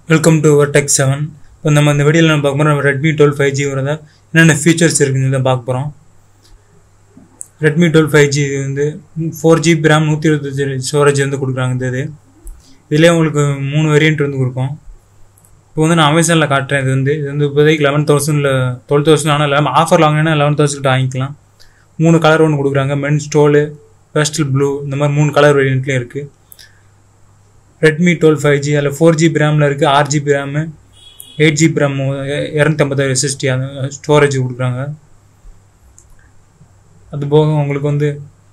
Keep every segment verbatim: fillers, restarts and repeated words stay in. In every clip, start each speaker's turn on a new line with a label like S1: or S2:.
S1: Welcome to Vertex seven. இப்போ நம்ம இந்த வீடியோவில் நம்ம பார்க்க போகிறோம் ரெட்மி டுவெல் ஃபைவ் ஜி வரத என்னென்ன ஃபீச்சர்ஸ் இருக்குன்னு தான் பார்க்க போகிறோம். ரெட்மி டுவெல் ஃபைவ் ஜி இது வந்து ஃபோர் ஜிபி ரேம் நூற்றி இருபத்தஞ்சு ஸ்டோரேஜ் வந்து கொடுக்குறாங்க. இந்த இது இதிலே உங்களுக்கு மூணு வேரியன்ட் வந்து கொடுக்கும். இப்போ வந்து நான் அமேசானில் காட்டுறேன். இது வந்து இது வந்து இப்போதைக்கு லெவன் தௌசண்டில் டுவெல் தௌசண்ட் ஆனால் லெவன் ஆஃபர் வாங்கினா லெவன் தௌசண்ட் வாங்கிக்கலாம். மூணு கலர் ஒன்று கொடுக்குறாங்க, மென் ஸ்டோலு, பேஸ்டல் ப்ளூ, இந்த மாதிரி மூணு கலர் வேரியன்ட்லேயும் இருக்குது. ரெட்மி டுவெல் ஃபைவ் ஜி அதில் ஃபோர் ஜிபி ரேமில் இருக்குது, ஆறு GB RAM, eight GB RAM, இரநூத்தம்பத்தாறு எஸ்எஸ்டி அந்த ஸ்டோரேஜ் கொடுக்குறாங்க. அது போக உங்களுக்கு வந்து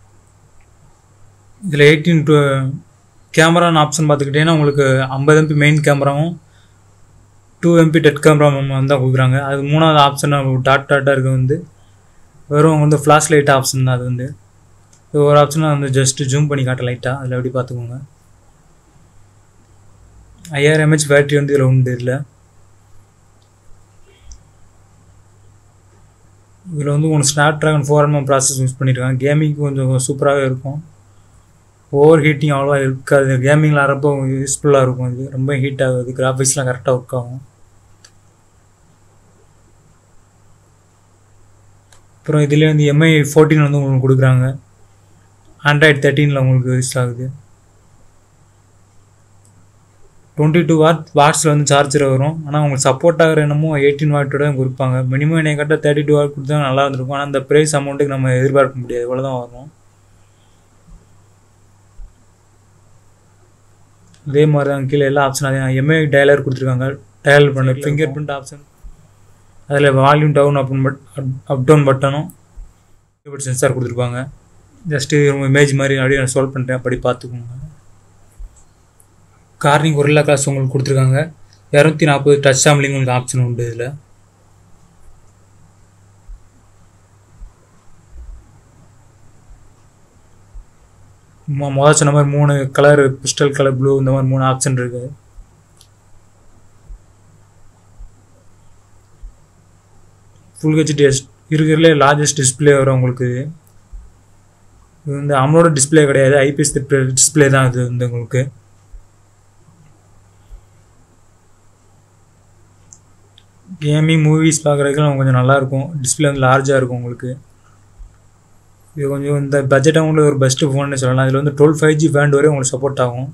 S1: இதில் எயிட்டீன் டு கேமரான்னு ஆப்ஷன் பார்த்துக்கிட்டீங்கன்னா உங்களுக்கு ஐம்பது எம்பி மெயின் கேமராவும் டூ எம்பி டெட் கேமரா வந்து தான் கொடுக்குறாங்க. அது மூணாவது ஆப்ஷன் டாட் டாட்டாக இருக்குது வந்து வெறும் வந்து ஃப்ளாஷ் லைட் ஆப்ஷன் தான். அது வந்து ஒரு ஆப்ஷனாக வந்து ஜஸ்ட்டு ஜூம் பண்ணி காட்ட லைட்டாக அதில் எப்படி பார்த்துக்கோங்க. ஐயாயிரம் எம்ஏஹெச் பேட்டரி வந்து இதில் உண்டு. இதில் இதில் வந்து உங்களுக்கு Snapdragon four M process use பண்ணியிருக்காங்க. கேமிங்க்கு கொஞ்சம் சூப்பராகவே இருக்கும். ஓவர் ஹீட்டிங் அவ்வளோவா இருக்காது. கேமிங்கில் ஆகிறப்போ யூஸ்ஃபுல்லாக இருக்கும். இது ரொம்ப ஹீட் ஆகுது. கிராஃபிக்ஸ்லாம் கரெக்டாக ஒர்க் ஆகும். அப்புறம் இதிலே வந்து எம்ஐ ஃபோர்டீன் வந்து உங்களுக்கு கொடுக்குறாங்க. ஆண்ட்ராய்டு தேர்ட்டீனில் உங்களுக்கு யூஸ் ஆகுது. டுவெண்ட்டி டூ வாட் வாட்ஸில் வந்து சார்ஜர் வரும். ஆனால் உங்களுக்கு சப்போர்ட் ஆகிற என்னமோ எயிட்டீன் வாட்டோட கொடுப்பாங்க. மினிமம் என்னை கட்ட தேர்ட்டி டூ வாட் கொடுத்தா நல்லா இருந்திருக்கும். ஆனால் அந்த ப்ரைஸ் அமௌண்ட்டுக்கு நம்ம எதிர்பார்க்க முடியாது. இவ்வளோ தான் வரும். இதே மாதிரி தான் கீழே எல்லா ஆப்ஷன் அதே எம்ஐ டயலர் கொடுத்துருக்காங்க. டயலர் பண்ண ஃபிங்கர் பிரிண்ட் ஆப்ஷன், அதில் volume down up but up down பட்டனும் சென்சார் கொடுத்துருப்பாங்க. ஜஸ்ட்டு இமேஜ் மாதிரி அப்படியே நான் சால்வ் பண்ணுறேன், அப்படி பார்த்துக்கோங்க. கார்னிங் கொரில்லா கிளாஸ் உங்களுக்கு கொடுத்துருக்காங்க. இரநூத்தி நாற்பது டச் சாம்பிளிங் உங்களுக்கு ஆப்ஷன் உண்டு. இதில் முதல் சொன்ன மாதிரி மூணு கலர், பிஸ்டல் கலர், ப்ளூ, இந்த மாதிரி மூணு ஆப்ஷன் இருக்குது. ஃபுல் ஹெச்டி இருக்கிறதுலே லார்ஜஸ்ட் டிஸ்பிளே வரும் உங்களுக்கு. இது வந்து அமலோட டிஸ்பிளே கிடையாது, ஐபிஎஸ் டிஸ்பிளே தான். இது வந்து உங்களுக்கு கேமிங் மூவிஸ் பார்க்குறதுக்கு கொஞ்சம் நல்லாயிருக்கும். டிஸ்பிளே வந்து லார்ஜாக இருக்கும் உங்களுக்கு. இது கொஞ்சம் இந்த பட்ஜெட் அவங்களுக்கு ஒரு பெஸ்ட்டு ஃபோன்னு சொல்லலாம். இதில் வந்து டுவெல் ஃபைவ் ஜி பேண்ட் வரையும் உங்களுக்கு சப்போர்ட் ஆகும்.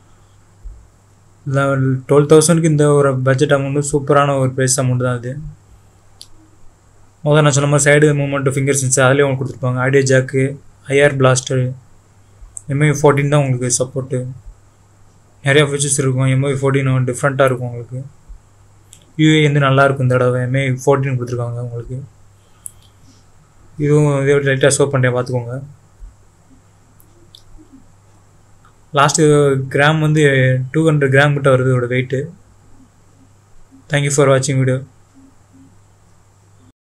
S1: இல்லை டுவெல் தௌசண்ட்க்கு இந்த ஒரு பட்ஜெட் அமௌண்ட்டு சூப்பரான ஒரு ப்ரைஸ் அமௌண்ட் தான். அது முதல்ல நான் சொன்ன மாதிரி சைடு மூவ்மெண்ட்டு, ஃபிங்கர் சென்சார் அதிலே உங்களுக்கு கொடுத்துருப்பாங்க. Audio jack, IR blaster, MI fourteen தான் உங்களுக்கு சப்போர்ட்டு. நிறையா ஃபீச்சர்ஸ் இருக்கும். எம்ஐ ஃபோர்டீன் டிஃப்ரெண்ட்டாக இருக்கும் உங்களுக்கு. யூஏ வந்து நல்லாயிருக்கும். இந்த தடவை எம்ஐ ஃபோர்டீன் கொடுத்துருக்காங்க உங்களுக்கு. இதுவும் இதே லைட்டாக ஷோ பண்ணுறேன், பார்த்துக்கோங்க. லாஸ்ட்டு கிராம் வந்து டூ ஹண்ட்ரட் கிராம் கிட்ட வருது இதோட வெயிட்டு. தேங்க்யூ ஃபார் வாட்சிங் வீடியோ.